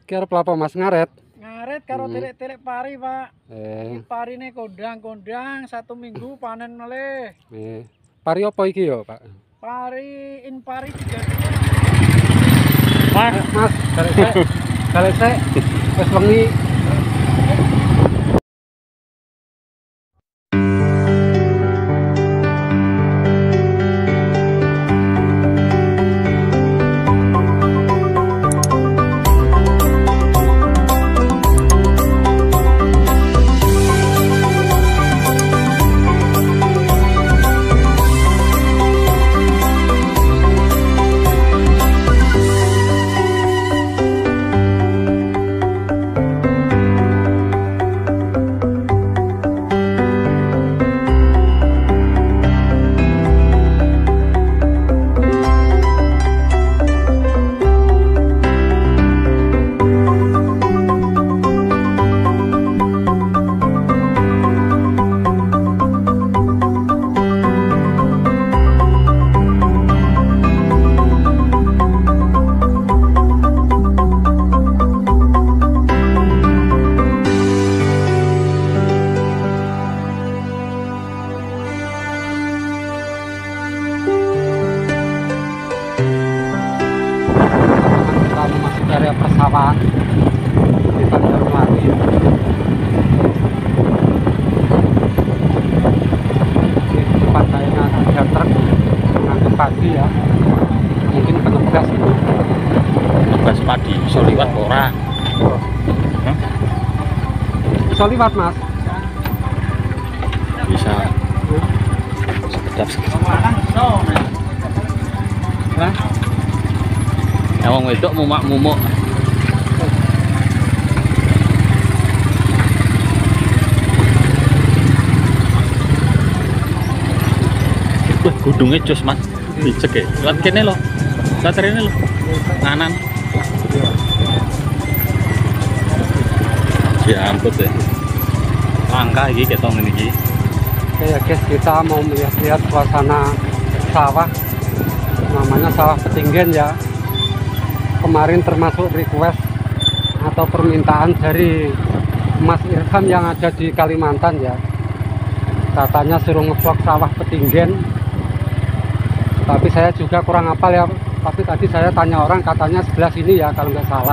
Iki arep apa Mas ngaret? Ngaret karo tilik-tilik pari, Pak. Iki parine kondang-kondang 1 minggu panen meleh. Pari apa iki ya, Pak? Pari pari 3 Mas, balik sik. Wis wengi. Area persawahan di Banjarmasin. Di depan saya ada truk mengangkut padi ya, mungkin penegas itu. Penegas padi bisa liwat ora? Bisa liwat Mas? Bisa. Sekedap. Nah, Wong wedok mumak-mumuk. Wah, gudungnya jos Mas. Dicek ya. Lihat kene lho. Lihat rene lho. Kanan. Diangkut ya. Langkah iki ketong ngene iki. Oke ya guys, kita mau melihat suasana sawah. Namanya sawah Petinggen ya. Kemarin termasuk request atau permintaan dari Mas Irfan yang ada di Kalimantan ya, katanya suruh ngevlog sawah Petinggen, tapi saya juga kurang hafal ya, tapi tadi saya tanya orang katanya sebelah sini ya kalau nggak salah.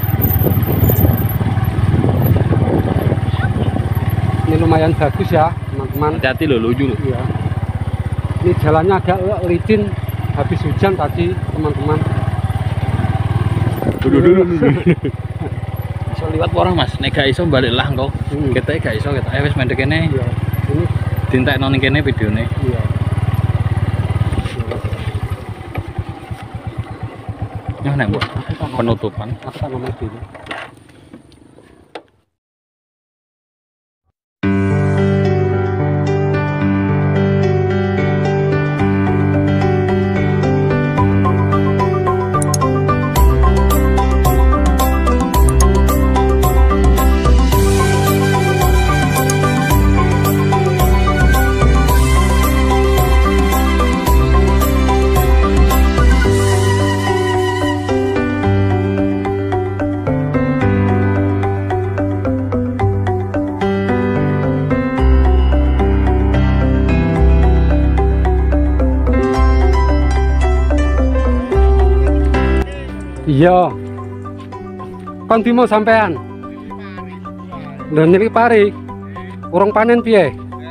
Ini lumayan bagus ya teman-teman. Hati-hati loh, luju loh. Ya. Ini jalannya agak licin habis hujan tadi teman-teman. Dulu. Iso liwat orang Mas, nek gak iso balik lah engko. Kita gak iso, kita wis mendek kene. Iya. Ini dintekno ning kene videone. iya. Nah, nek mbok penutupan. Aku tak ngomong dulu. Iya. Kon di mau sampean? Lho nyeli pari. Urung panen piye?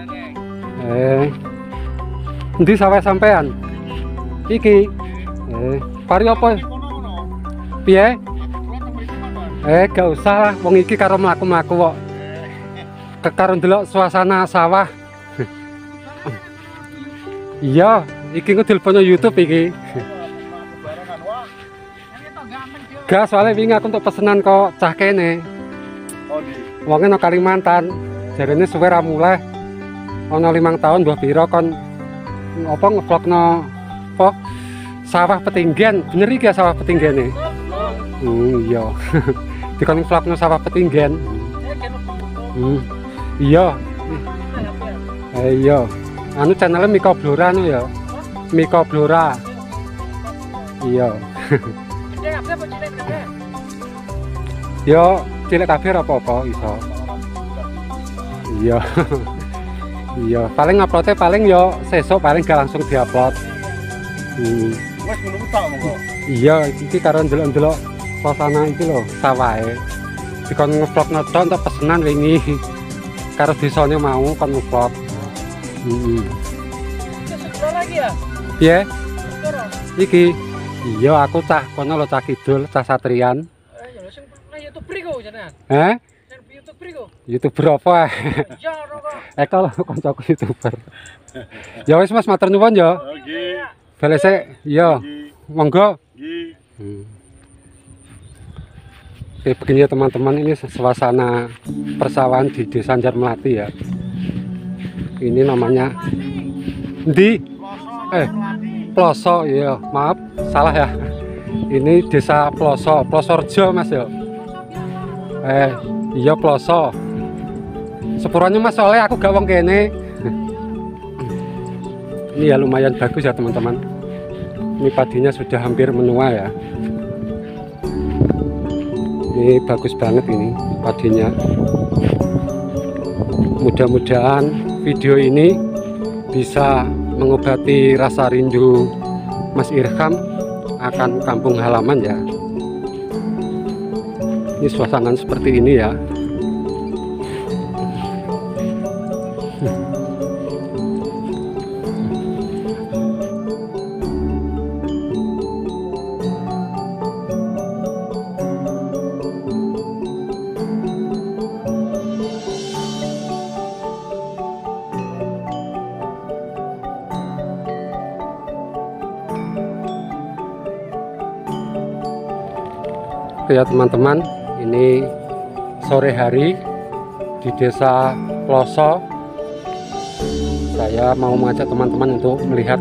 Endi sawah sampean? Iki. Pari apa? Piye? Gak usah lah, wong iki karo mlaku-mlaku kok. Karo ndelok suasana sawah. Iya, iki ngedelpono YouTube iki. Gak, soalnya wingi aku untuk pesenan kok cah kene. Wongnya no Kalimantan. Jarene suwe ra muleh. Ono 5 tahun mbah pira kon apa ngevlogno apa sawah Petinggen. Bener iki ya sawah Petinggene. Iya. Dikon ngevlogno sawah Petinggen. Iya. Iya. Anu channelnya Miko Blora anu ya. Miko Blora. Iya. Yo cilik kabeh ora apa-apa iso. Iya. Iya, paling uploadnya paling yo sesuk paling gak langsung diupload. Wes ngono ku tak monggo. Iya, iki karo ndelok-ndelok suasana iki lho, sawahe. Dikon ngevlog noto untuk pesenan wingi. Karo desane mau kon ngevlog. Sekolah lagi ya? Piye? Sekolah. Iki. Iya, aku cah kono lho, cah kidul, cah Satrian. Ya sing nang YouTube priku jenengan. Heh? Nang YouTube priku. YouTuber apa? Ya ora kok. Eka lho kancaku YouTuber. Ya wis Mas, matur nuwun ya. Nggih. Bale sik, iya. Monggo. Nggih. Oke, begini ya teman-teman, ini suasana persawahan di Desa Anjar Melati ya. Ini namanya di Ploso, iya, maaf, salah ya. Ini Desa Ploso, Plosorjo Mas ya. Iya Ploso. Sepurannya Mas, soalnya aku gak wong kene. Ini ya lumayan bagus ya teman-teman. Ini padinya sudah hampir menua ya. Ini bagus banget ini padinya. Mudah-mudahan video ini bisa mengobati rasa rindu Mas Irham akan kampung halaman ya. Ini suasana seperti ini ya. Oke ya teman-teman, ini sore hari di Desa Ploso. Saya mau mengajak teman-teman untuk melihat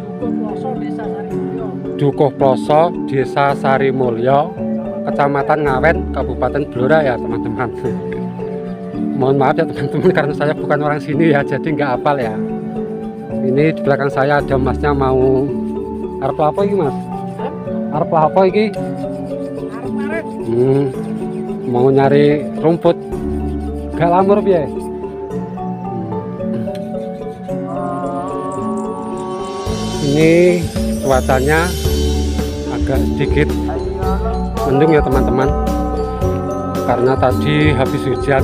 Dukuh Ploso, Desa Sarimulyo, Kecamatan Ngawen, Kabupaten Blora ya teman-teman. Mohon maaf ya teman-teman karena saya bukan orang sini ya, jadi nggak hafal ya. Ini di belakang saya ada masnya mau arep apa ini Mas? Arep apa ini? Mau nyari rumput gak lamur piye? Ini cuacanya agak sedikit mendung ya teman-teman, karena tadi habis hujan,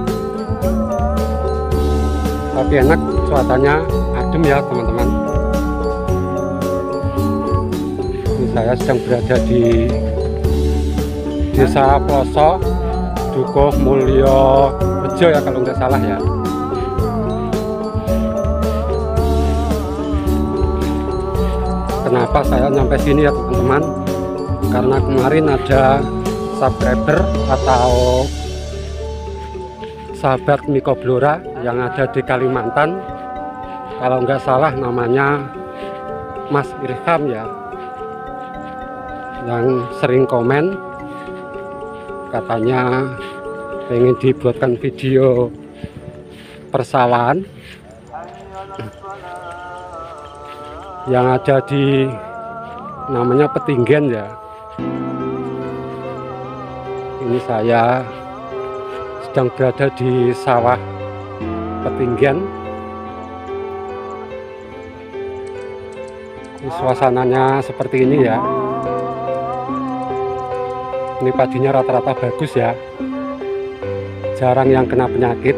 tapi enak cuacanya, adem ya teman-teman. Ini saya sedang berada di Desa Ploso, Dukuh Mulyo Rejo ya kalau nggak salah ya. Kenapa saya nyampe sini ya teman-teman? Karena kemarin ada subscriber atau sahabat Miko Blora yang ada di Kalimantan, kalau nggak salah namanya Mas Irham ya, yang sering komen katanya pengen dibuatkan video persawahan yang ada di namanya Petinggen ya. Ini saya sedang berada di sawah Petinggen. Ini suasananya seperti ini ya. Ini padinya rata-rata bagus ya, jarang yang kena penyakit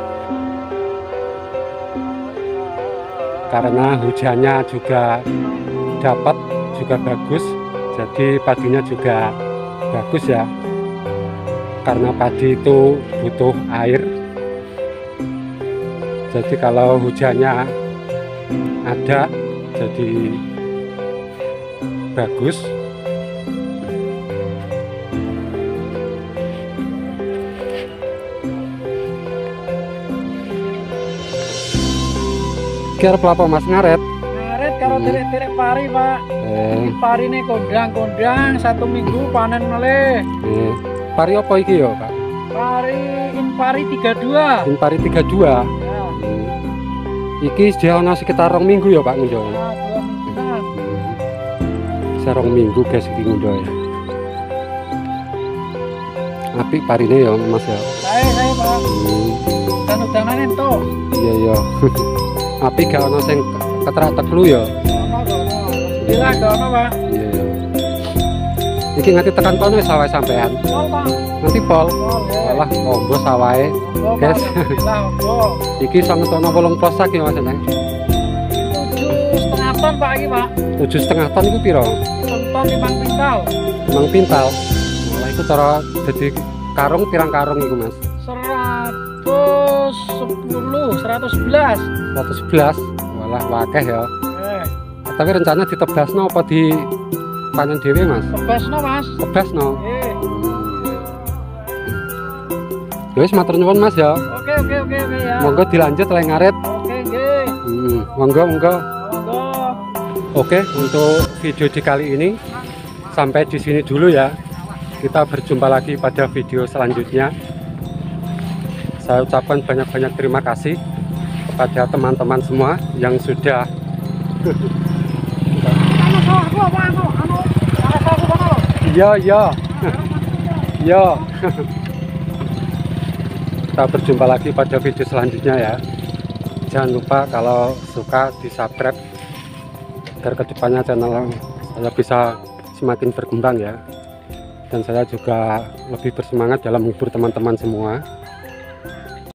karena hujannya juga dapat, juga bagus, jadi padinya juga bagus ya, karena padi itu butuh air, jadi kalau hujannya ada jadi bagus. Kira apa Mas ngaret? Ngaret karo tirik-tirik pari Pak. Pari ini kondang-kondang 1 minggu panen meleh. Pari apa iki ya Pak? Pari 32. Pari 32. Ya. Iki sudah ono sekitar 2 minggu ya Pak ngundoh. Ya, 2 mingguan. Bisa 2 minggu guys iki ngundoh ya. apik parine ya Mas ya. Saya Pak. Dan-danan ento. Iya iya. Apik gak ono sing keterak teklu ya. Ono. Alhamdulillah gak ono Pak. Iya iya. Iki nganti tekan kono wis sawahe sampean. Pol Pak. Nanti pol. Pol. Alah ombo sawahe. Guys. Alhamdulillah ombo. Iki iso ngetono 8 posak ya Mas Neng. 7,5 ton Pak iki Pak. 7,5 ton iku piro? 1 ton 5 pintal. 5 pintal. Malah iku cara dadi karung pirang karung iku Mas? 110, 111. 111. Walah wakeh ya. Tapi rencana ditebasno apa di panen dhewe Mas? Tebasno Mas. Tebasno. Wis matur nuwun Mas ya. Oke ya. Monggo dilanjut lek ngarit. Oke nggih. Monggo. Monggo. Oke, untuk video di kali ini sampai di sini dulu ya. Kita berjumpa lagi pada video selanjutnya. Saya ucapkan banyak-banyak terima kasih kepada teman-teman semua yang sudah Iya. Kita berjumpa lagi pada video selanjutnya ya. Jangan lupa kalau suka di subscribe agar kedepannya channel saya bisa semakin berkembang ya, dan saya juga lebih bersemangat dalam menghibur teman-teman semua.